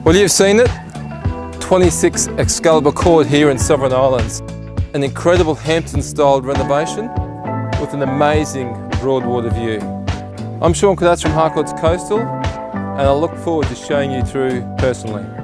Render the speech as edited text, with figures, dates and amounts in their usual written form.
Well, you've seen it. 26 Excalibur Court here in Sovereign Islands. An incredible Hampton-style renovation with an amazing Broadwater view. I'm Sean Cadats from Harcourts Coastal, and I look forward to showing you through personally.